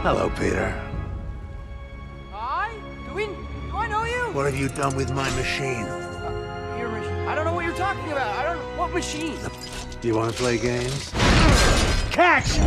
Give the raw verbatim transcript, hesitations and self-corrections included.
Hello, Peter. Hi? Do we... do I know you? What have you done with my machine? Uh, your machine? I don't know what you're talking about. I don't... What machine? Do you want to play games? Catch!